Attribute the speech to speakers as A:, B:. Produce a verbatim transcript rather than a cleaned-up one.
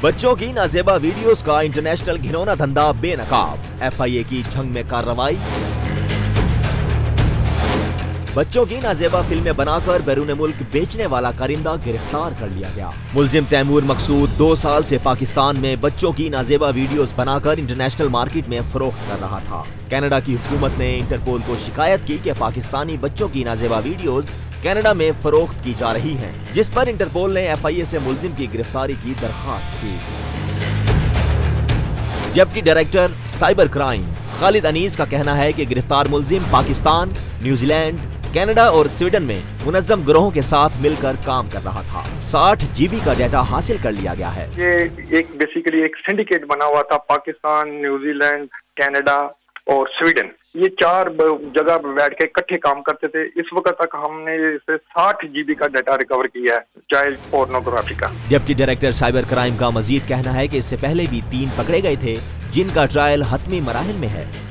A: बच्चों की नाजेबा वीडियोस का इंटरनेशनल घिनौना धंधा बेनकाब, एफ आई ए की जंग में कार्रवाई। बच्चों की नाजेबा फिल्में बनाकर बैरून मुल्क बेचने वाला कारिंदा गिरफ्तार कर लिया गया। मुलजिम तैमूर मकसूद दो साल से पाकिस्तान में बच्चों की नाजेबा वीडियोस बनाकर इंटरनेशनल मार्केट में फरोख्त कर रहा था। कनाडा की हुकूमत ने इंटरपोल को शिकायत की कि पाकिस्तानी बच्चों की नाजेबा वीडियोस कनाडा में फरोख्त की जा रही हैं, जिस पर इंटरपोल ने एफ आई ए से मुलजिम की गिरफ्तारी की दरखास्त की। Deputy director cyber crime Khalid Anees का कहना है कि गिरफ्तार मुलजिम पाकिस्तान, न्यूजीलैंड, कनाडा और स्वीडन में मुनज़्ज़म गिरोहों के साथ मिलकर काम कर रहा था। साठ जीबी का डाटा हासिल कर लिया गया है।
B: ये एक बेसिकली एक सिंडिकेट बना हुआ था, पाकिस्तान, न्यूजीलैंड, कनाडा और स्वीडन, ये चार जगह बैठ के इकट्ठे काम करते थे। इस वक्त तक हमने इसे साठ जीबी का डाटा रिकवर किया है चाइल्ड पोर्नोग्राफी का।
A: डिप्टी डायरेक्टर साइबर क्राइम का मजीद कहना है कि इससे पहले भी तीन पकड़े गए थे, जिनका ट्रायल हतमी मराहिल में है।